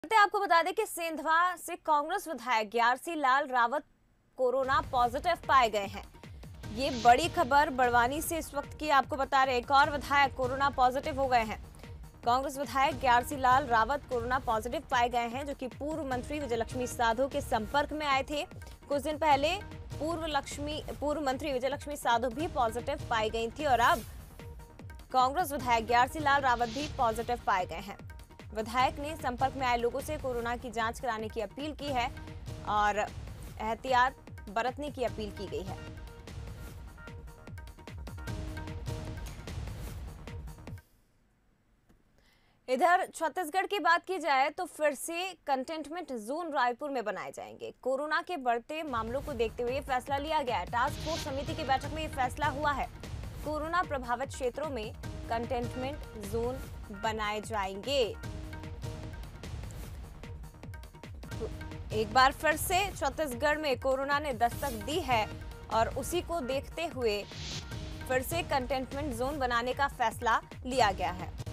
आपको बता दें कि सेंधवा से कांग्रेस विधायक ग्यारसी लाल रावत कोरोना पॉजिटिव पाए गए हैं। ये बड़ी खबर बड़वानी से इस वक्त की आपको बता रहे, एक और विधायक कोरोना पॉजिटिव हो गए हैं। कांग्रेस विधायक ग्यारसी लाल रावत कोरोना पॉजिटिव पाए गए हैं, जो कि पूर्व मंत्री विजयलक्ष्मी साधो के संपर्क में आए थे। कुछ दिन पहले पूर्व मंत्री विजयलक्ष्मी साधो भी पॉजिटिव पाई गई थी और अब कांग्रेस विधायक ग्यारसी लाल रावत भी पॉजिटिव पाए गए हैं। विधायक ने संपर्क में आए लोगों से कोरोना की जांच कराने की अपील की है और एहतियात बरतने की अपील की गई है। इधर छत्तीसगढ़ की बात की जाए तो फिर से कंटेनमेंट जोन रायपुर में बनाए जाएंगे। कोरोना के बढ़ते मामलों को देखते हुए फैसला लिया गया है। टास्क फोर्स समिति की बैठक में यह फैसला हुआ है। कोरोना प्रभावित क्षेत्रों में कंटेनमेंट जोन बनाए जाएंगे। एक बार फिर से छत्तीसगढ़ में कोरोना ने दस्तक दी है और उसी को देखते हुए फिर से कंटेनमेंट जोन बनाने का फैसला लिया गया है।